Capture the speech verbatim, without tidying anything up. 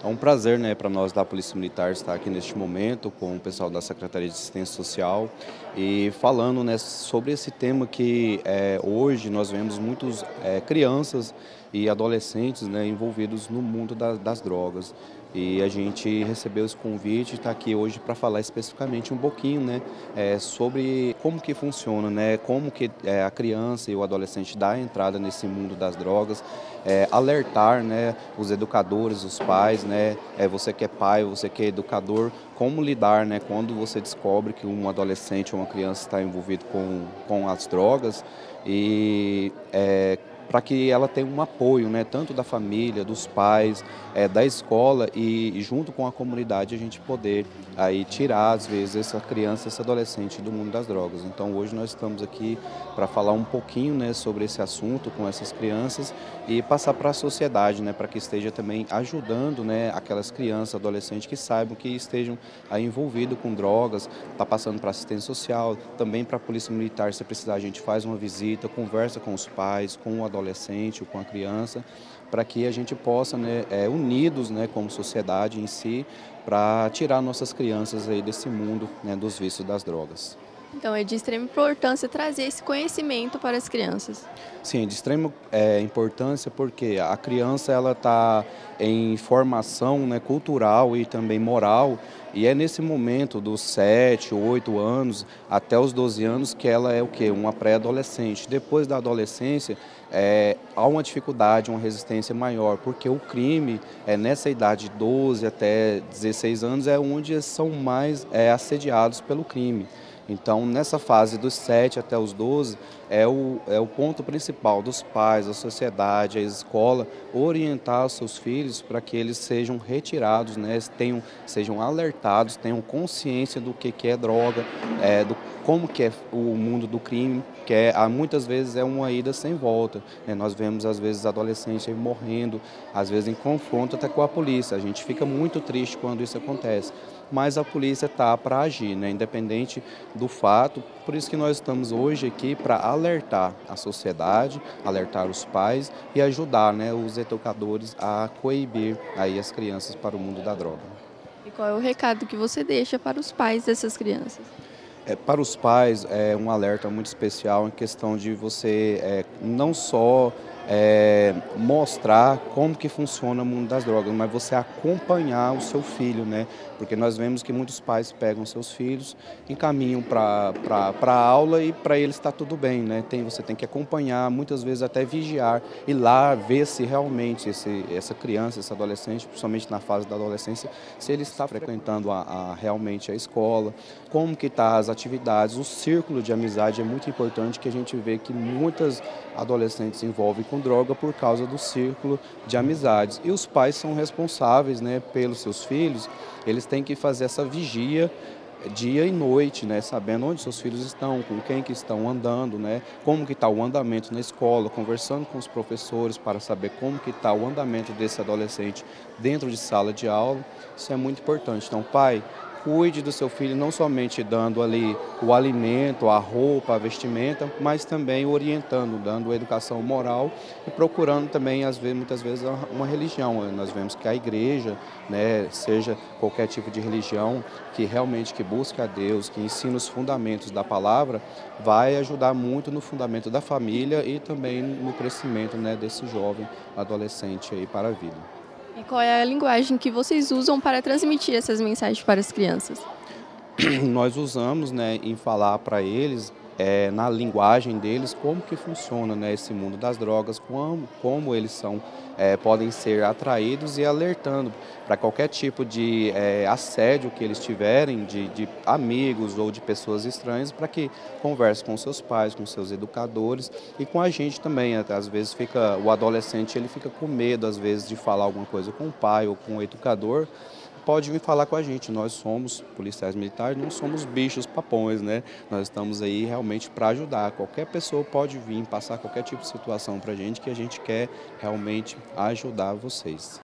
É um prazer, né, para nós da Polícia Militar estar aqui neste momento com o pessoal da Secretaria de Assistência Social e falando, né, sobre esse tema que é, hoje nós vemos muitos é, crianças e adolescentes, né, envolvidos no mundo da, das drogas. E a gente recebeu esse convite e está aqui hoje para falar especificamente um pouquinho, né, é, sobre como que funciona, né, como que é, a criança e o adolescente dá entrada nesse mundo das drogas, é, alertar, né, os educadores, os pais, né, é, você que é pai, você que é educador, como lidar, né, quando você descobre que um adolescente ou uma criança está envolvido com, com as drogas e é, para que ela tenha um apoio, né, tanto da família, dos pais, é, da escola e, e junto com a comunidade a gente poder aí tirar às vezes essa criança, esse adolescente do mundo das drogas. Então hoje nós estamos aqui para falar um pouquinho, né, sobre esse assunto com essas crianças e passar para a sociedade, né, para que esteja também ajudando, né, aquelas crianças, adolescentes que saibam que estejam aí envolvidos com drogas, está passando para assistência social, também para a Polícia Militar, se precisar a gente faz uma visita, conversa com os pais, com o adolescente ou com a criança, para que a gente possa, né, é, unidos, né, como sociedade em si, para tirar nossas crianças aí desse mundo, né, dos vícios das drogas. Então, é de extrema importância trazer esse conhecimento para as crianças. Sim, de extrema é, importância porque a criança ela está em formação, né, cultural e também moral e é nesse momento dos sete, oito anos até os doze anos que ela é o quê? Uma pré-adolescente. Depois da adolescência é, há uma dificuldade, uma resistência maior porque o crime é nessa idade de doze até dezesseis anos é onde são mais é, assediados pelo crime. Então, nessa fase dos sete até os doze, é o, é o ponto principal dos pais, da sociedade, a escola, orientar os seus filhos para que eles sejam retirados, né, tenham, sejam alertados, tenham consciência do que, que é droga, é, do como que é o mundo do crime, que é, muitas vezes é uma ida sem volta. Né? Nós vemos, às vezes, adolescentes aí morrendo, às vezes em confronto até com a polícia. A gente fica muito triste quando isso acontece. Mas a polícia está para agir, né? Independente do fato. Por isso que nós estamos hoje aqui para alertar a sociedade, alertar os pais e ajudar, né, os educadores a coibir aí as crianças para o mundo da droga. E qual é o recado que você deixa para os pais dessas crianças? É, para os pais, é um alerta muito especial em questão de você é, não só é, mostrar como que funciona o mundo das drogas, mas você acompanhar o seu filho, né? Porque nós vemos que muitos pais pegam seus filhos, encaminham para a aula e para eles está tudo bem, né? Tem, você tem que acompanhar, muitas vezes até vigiar, ir lá ver se realmente esse, essa criança, esse adolescente, principalmente na fase da adolescência, se ele está frequentando a, a, realmente a escola, como que está as atividades, o círculo de amizade é muito importante, que a gente vê que muitas adolescentes se envolvem com droga por causa do círculo de amizades. E os pais são responsáveis, né, pelos seus filhos, eles têm que fazer essa vigia dia e noite, né, sabendo onde seus filhos estão, com quem que estão andando, né, como que está o andamento na escola, conversando com os professores para saber como que está o andamento desse adolescente dentro de sala de aula. Isso é muito importante. Então, pai, cuide do seu filho não somente dando ali o alimento, a roupa, a vestimenta, mas também orientando, dando educação moral e procurando também, às vezes, muitas vezes, uma religião. Nós vemos que a igreja, né, seja qualquer tipo de religião, que realmente que busca a Deus, que ensina os fundamentos da palavra, vai ajudar muito no fundamento da família e também no crescimento, né, desse jovem adolescente aí para a vida. E qual é a linguagem que vocês usam para transmitir essas mensagens para as crianças? Nós usamos, né, em falar para eles, é, na linguagem deles, como que funciona, né, esse mundo das drogas, como, como eles são, é, podem ser atraídos e alertando para qualquer tipo de é, assédio que eles tiverem, de, de amigos ou de pessoas estranhas, para que converse com seus pais, com seus educadores e com a gente também. Às vezes fica, o adolescente ele fica com medo, às vezes, de falar alguma coisa com o pai ou com o educador. Pode vir falar com a gente, nós somos policiais militares, não somos bichos papões, né? Nós estamos aí realmente para ajudar. Qualquer pessoa pode vir passar qualquer tipo de situação para a gente, que a gente quer realmente ajudar vocês.